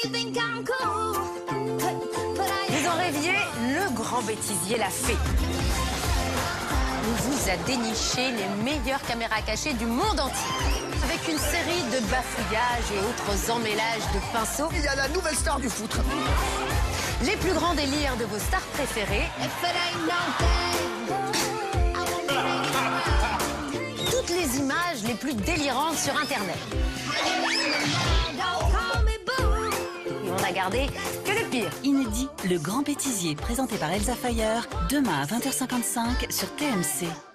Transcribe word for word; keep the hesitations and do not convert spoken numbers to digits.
Ils ont rêvé, le grand bêtisier l'a fait. Il vous a déniché les meilleures caméras cachées du monde entier. Avec une série de bafouillages et autres emmêlages de pinceaux. Il y a la nouvelle star du foot. Les plus grands délires de vos stars préférées. Toutes les images les plus délirantes sur Internet. Et on a gardé que le pire. Inédit, le grand bêtisier, présenté par Elsa Fayer, demain à vingt heures cinquante-cinq sur T M C.